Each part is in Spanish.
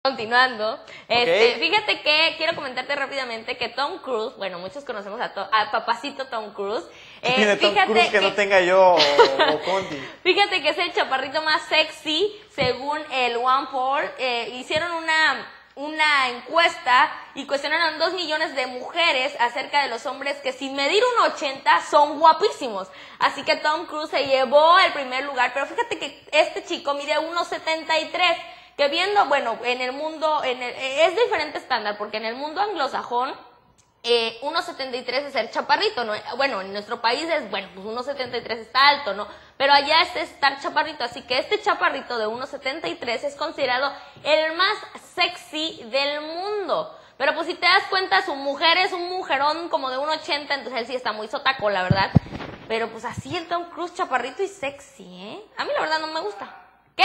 Continuando, Ok. fíjate que quiero comentarte rápidamente que Tom Cruise, bueno, muchos conocemos a papacito Tom Cruise. ¿Qué tiene Tom Cruise que no tenga yo o Conti? Fíjate que es el chaparrito más sexy según el OnePoll. Hicieron una encuesta y cuestionaron a 2 millones de mujeres acerca de los hombres que sin medir 1,80 son guapísimos. Así que Tom Cruise se llevó el primer lugar, pero fíjate que este chico mide 1,73, que viendo, bueno, en el mundo, es diferente estándar, porque en el mundo anglosajón, 1,73 es ser chaparrito, ¿no? Bueno, en nuestro país es, bueno, pues 1,73 está alto, ¿no? Pero allá es estar chaparrito, así que este chaparrito de 1,73 es considerado el más sexy del mundo. Pero pues si te das cuenta, su mujer es un mujerón como de 1,80, entonces él sí está muy sotaco, la verdad. Pero pues así el Tom Cruise chaparrito y sexy, ¿eh? A mí la verdad no me gusta. ¿Qué?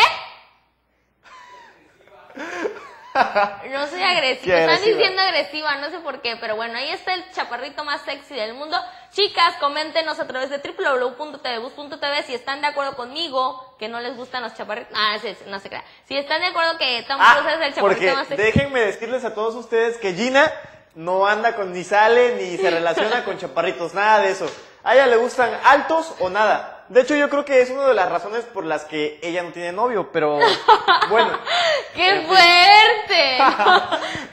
No soy agresiva, están diciendo agresiva, no sé por qué, pero bueno, ahí está el chaparrito más sexy del mundo. Chicas, coméntenos a través de www.tvbus.tv si están de acuerdo conmigo, que no les gustan los chaparritos. No se crea. Si están de acuerdo que Tom Cruise es el chaparrito más sexy. Déjenme decirles a todos ustedes que Gina no anda con, ni sale, ni se relaciona con chaparritos, nada de eso. A ella le gustan altos o nada. De hecho, yo creo que es una de las razones por las que ella no tiene novio, pero bueno. ¡Qué fuerte!